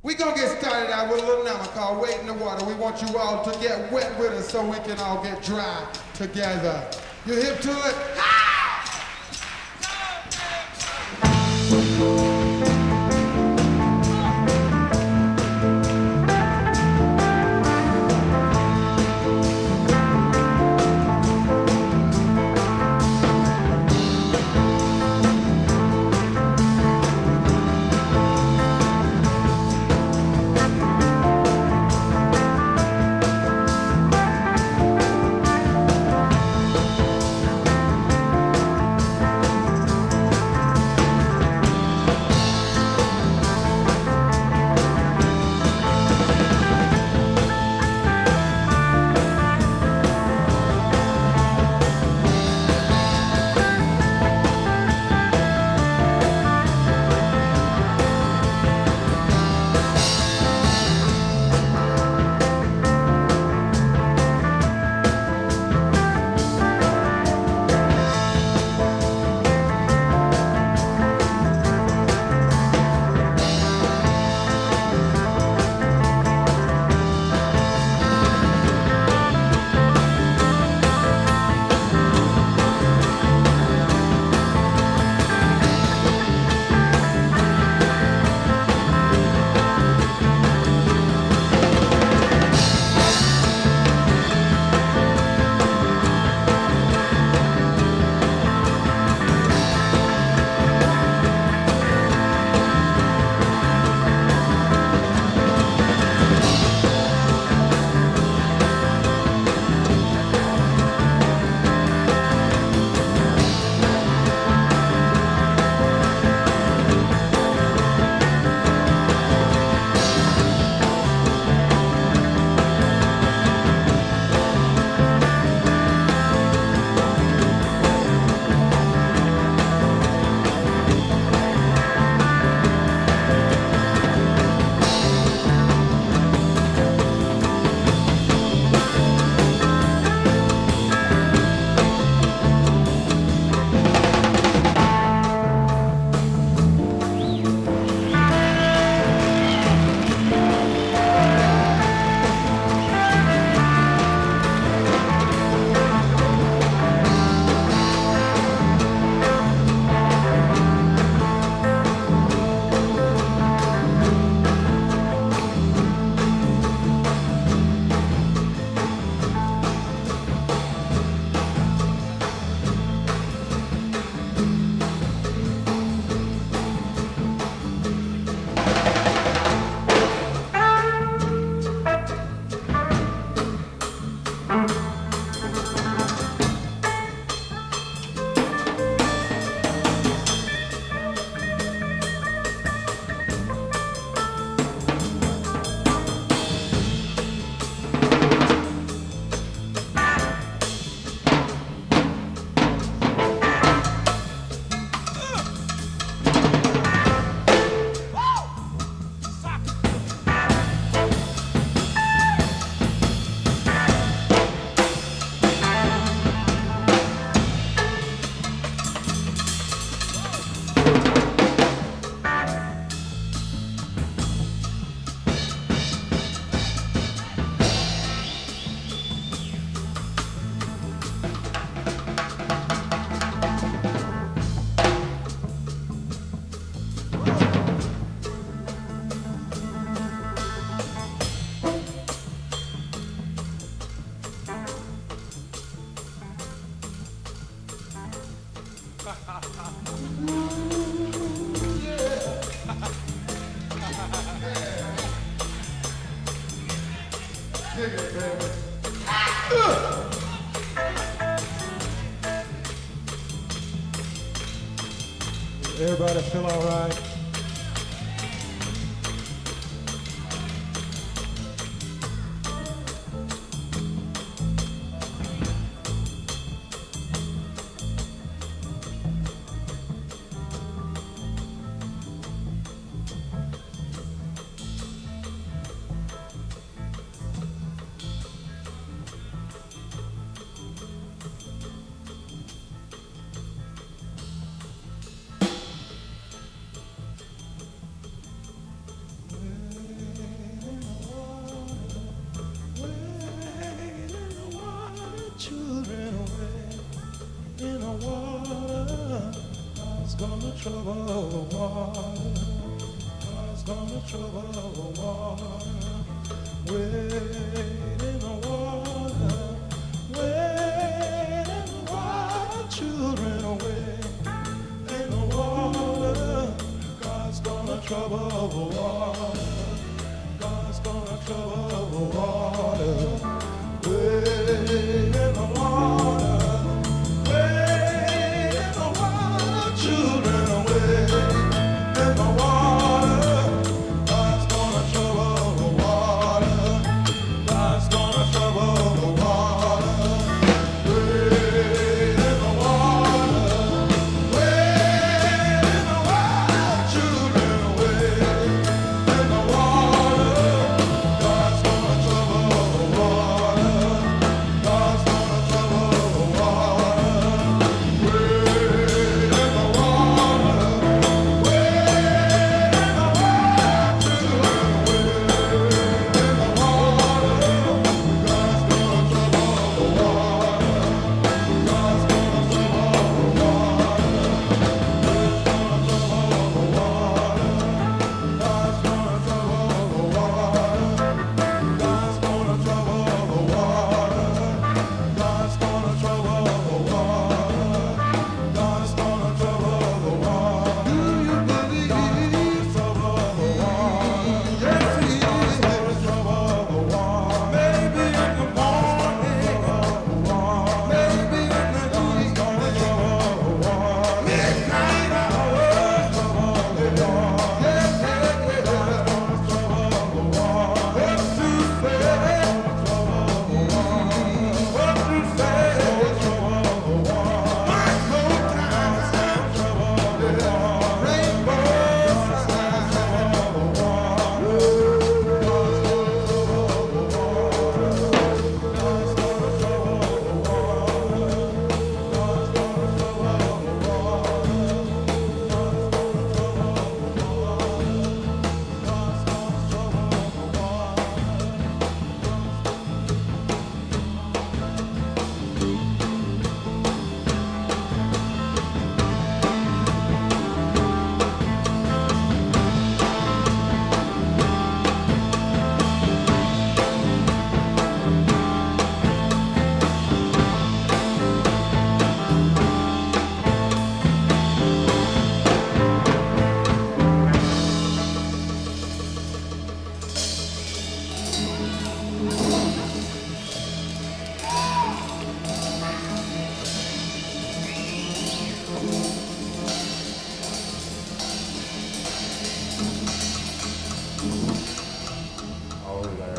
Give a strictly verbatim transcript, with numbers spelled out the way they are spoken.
We gonna get started out with a little number called Wait in the Water. We want you all to get wet with us so we can all get dry together. You hip to it? Everybody feel all right? trouble the water. God's gonna trouble the water. Wade in the water. Wade in the water. Children, wade in the water. God's gonna trouble the water. God's gonna trouble the water. Wade in the water. Wade in the water. Children, wade in the water. God's gonna trouble the water. God's gonna trouble the water. Wade in the water. Wade in the water. Children, wade in the water. God's gonna trouble the water. God's gonna trouble the water. Wade in the water. Wade in the water. Children, wade in the water. God's gonna trouble the water. God's gonna trouble the water. God's gonna trouble the water. God's gonna trouble the water. God's gonna trouble the water. God's gonna trouble the water. God's gonna trouble the water. Do you believe? God's trouble the water. Yes, He is. God's trouble the water. Maybe in the morning. Maybe in the evening. God's trouble the water. Midnight hour. Trouble the water. Yeah, yeah, yeah. God's gonna trouble the water. What to say? Trouble the water. What to say? Trouble the water. My whole time. Trouble the water. Rainbow sign. Trouble the water. God's gonna trouble the water. God's gonna trouble the water. God's gonna trouble the water. God's gonna trouble the water. God's gonna trouble the water. All right.